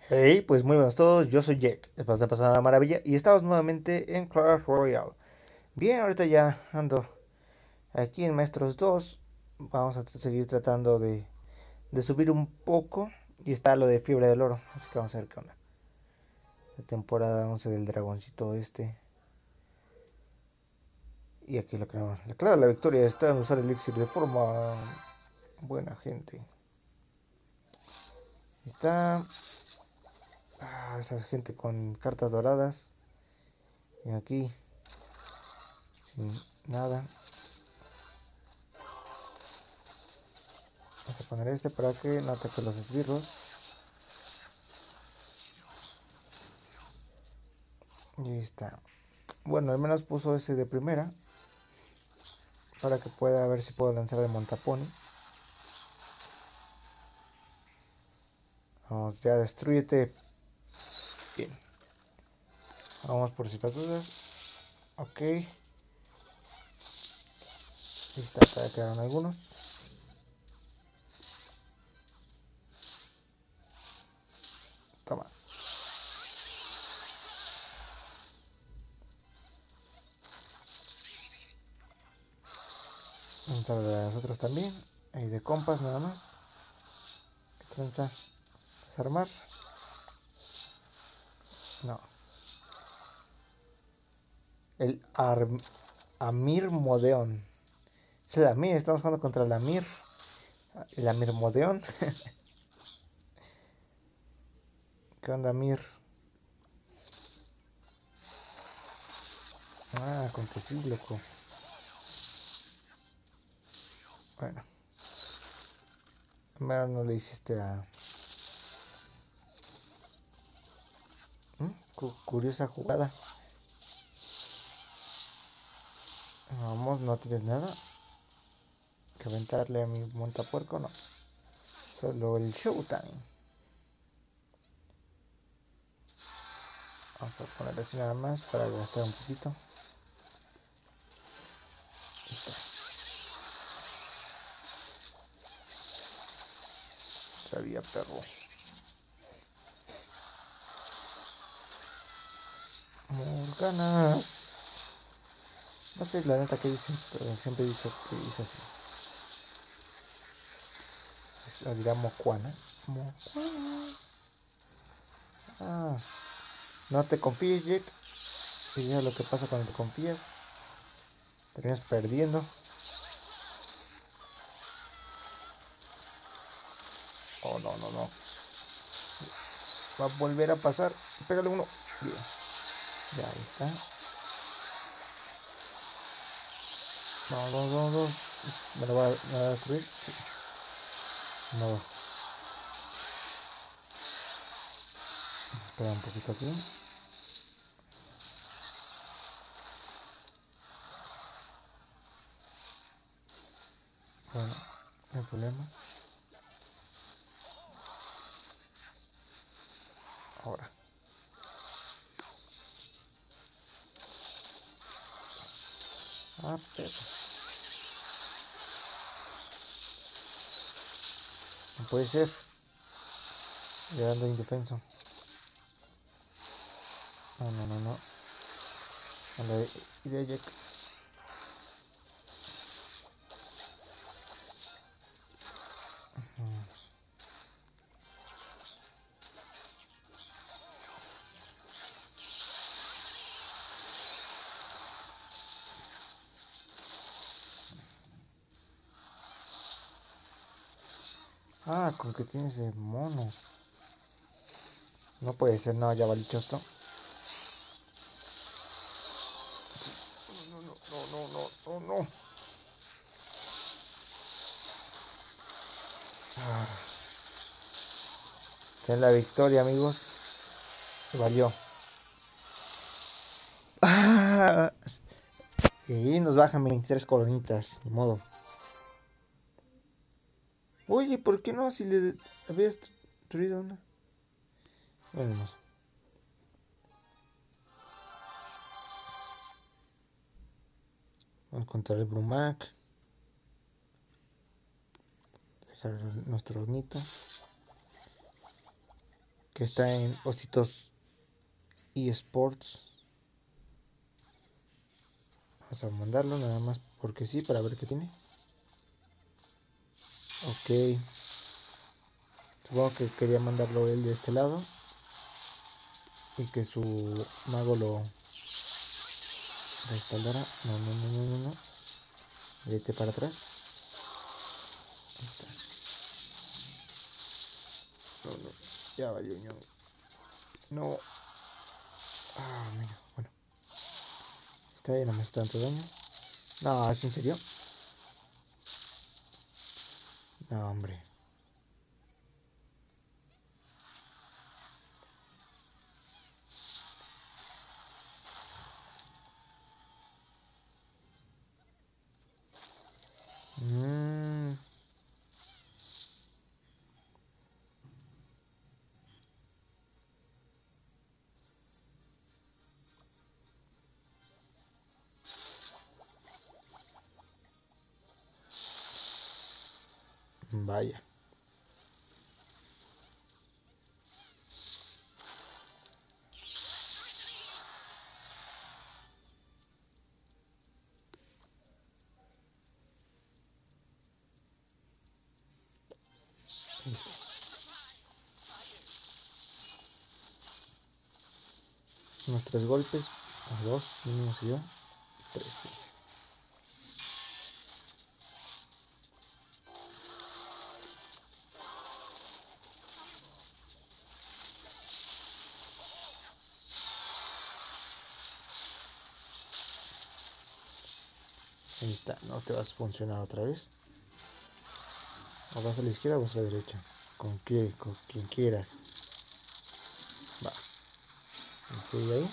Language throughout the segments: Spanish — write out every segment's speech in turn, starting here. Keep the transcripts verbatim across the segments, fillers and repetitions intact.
Hey, pues muy buenos todos, yo soy Jack, el de pasada maravilla, y estamos nuevamente en Clash Royale. Bien, ahorita ya ando aquí en Maestros dos, vamos a t- seguir tratando de, de subir un poco, y está lo de Fiebre del Oro, así que vamos a ver qué onda. La temporada once del dragoncito este, y aquí lo que la clave de la victoria está en usar el elixir de forma buena gente. Está ah, esa gente con cartas doradas, y aquí sin nada. Vamos a poner este para que no ataque los esbirros. Y está. Bueno, al menos puso ese de primera. Para que pueda ver si puedo lanzar el Montaponi. Vamos, ya destruyete. Bien. Vamos por si las dudas. Ok. Listo, todavía quedaron algunos. Toma. Vamos a ver a nosotros también. Ahí de compas nada más. ¿Qué tranza? Desarmar. No. El Ar Amir Modeón. Es el Amir, estamos jugando contra el Amir. El Amir Modeón. ¿Qué onda, Amir? Ah, con que sí, loco. Bueno. Primero no le hiciste a... ¿Mm? Curiosa jugada. Vamos, no tienes nada que aventarle a mi montapuerco, no. Solo el Showtime. Vamos a ponerle así nada más para gastar un poquito. Listo. Sabía, perro. Morganas. No sé la neta que dice, pero siempre he dicho que dice así. Es, lo dirá Mocuana. Mocuana. Ah. No te confíes, Jack. Y ya lo que pasa cuando te confías. Terminas perdiendo. Oh, no, no, no. Va a volver a pasar. Pégale uno. Bien. Ya, ahí está. Vamos, vamos, vamos. ¿Me lo va a, me va a destruir? Sí. No. Espera un poquito aquí. Bueno, no hay problema. Ahora. Ah, pero. No puede ser. Llegando indefenso. No, no, no, no. Mala idea, Jack. Ah, con que tiene ese mono. No puede ser, no, ya valió esto. Sí. No, no, no, no, no, no, no. Ah, ten la victoria, amigos. Valió. Ah, y nos bajan veintitrés coronitas, ni modo. Oye, ¿por qué no? Si le habías destruido una. Bueno, no. Vamos contra el Brumac. Dejar nuestro hornito. que está en Ositos eSports. Vamos a mandarlo nada más porque sí, para ver qué tiene. Ok. Supongo que quería mandarlo él de este lado. Y que su mago lo respaldara. No, no, no, no, no, no. Vete para atrás. Ahí está. No, no. Ya valió, ño. No. Ah, mira, bueno. Está ahí, no me hace tanto daño. No, ¿es en serio? No, hombre. Mmm. Vaya. Ahí está. Unos tres golpes. O dos, mínimo se yo. Tres. Ahí está. No te vas a funcionar otra vez. O vas a la izquierda o vas a la derecha. Con, qué, con quien quieras. Va. Estoy ahí.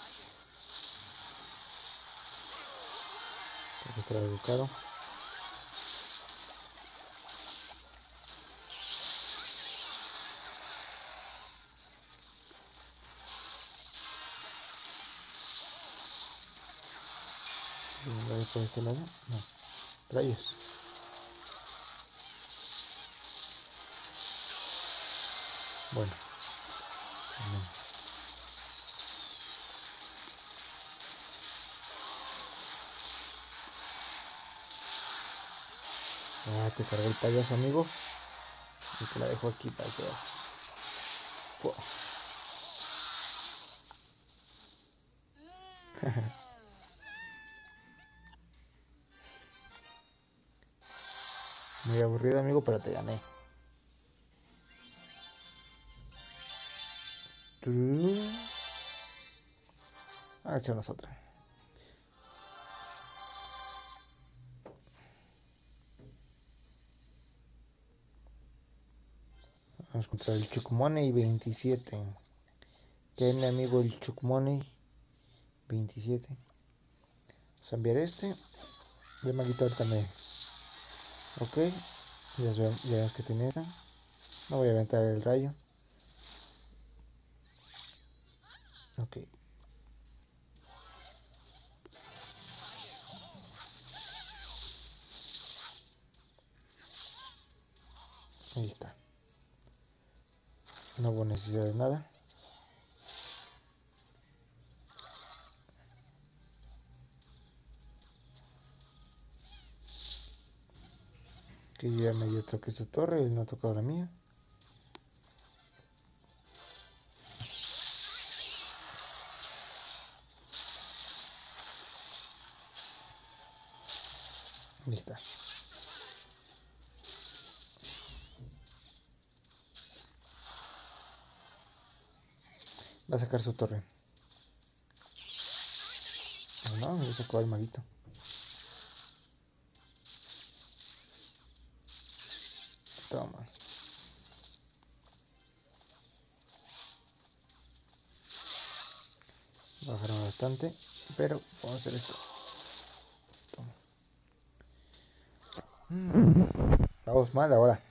Creo que estará algo caro. ¿Voy por este lado? No. Rayos. Bueno. Al menos. Ah, te cargó el payaso, amigo. Y te la dejo aquí para que veas. Fua. Muy aburrido, amigo, pero te gané. A ver, echarnos otra. Vamos contra el Chukmoney veintisiete. Que es mi amigo el Chukmoney veintisiete. Vamos a enviar este. Ya me quito ahorita me. Ok. Ya vemos que tiene esa. No voy a aventar el rayo. Ok. Ahí está. No hubo necesidad de nada. Que yo ya medio toqué su torre. Él no ha tocado la mía. Ahí está. Va a sacar su torre. No, no, le sacó al maguito. Toma. Bajaron bastante. Pero vamos a hacer esto. Toma. Vamos mal ahora.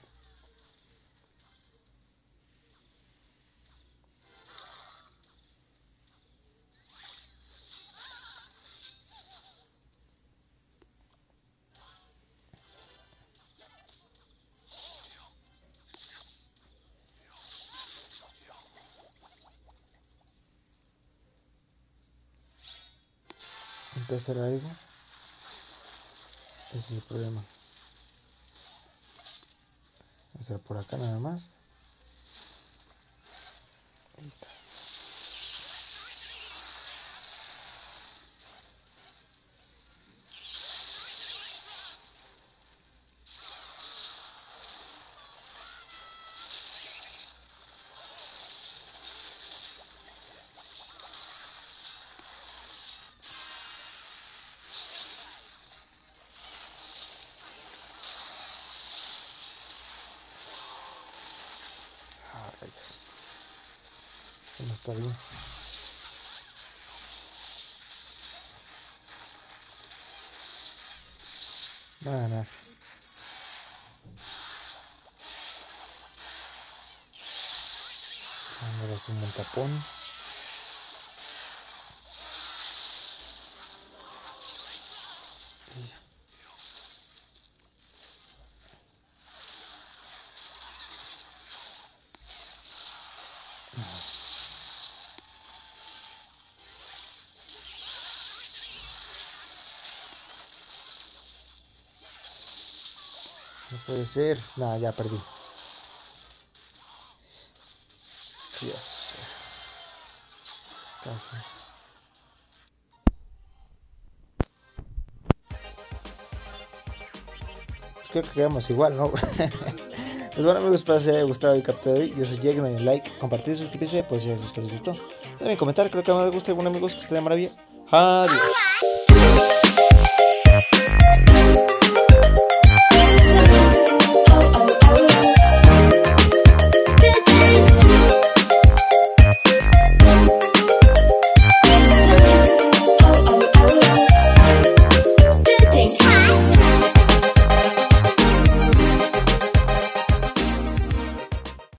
Necesito hacer algo. Ese es el problema. Voy a hacer por acá nada más. Ahí está. Ah, rayos. Esto no está bien. Va a ganar. Vamos a hacer un tapón. No puede ser. Nada, ya perdí. Dios. Casi. Pues creo que quedamos igual, ¿no? Pues bueno, amigos, espero que les haya gustado el capítulo de hoy. Yo soy Jake, no olviden like, compartir, suscribirse, pues si les gustó. Déjenme comentar, creo que me gusta algún amigos que estén de maravilla. Adiós.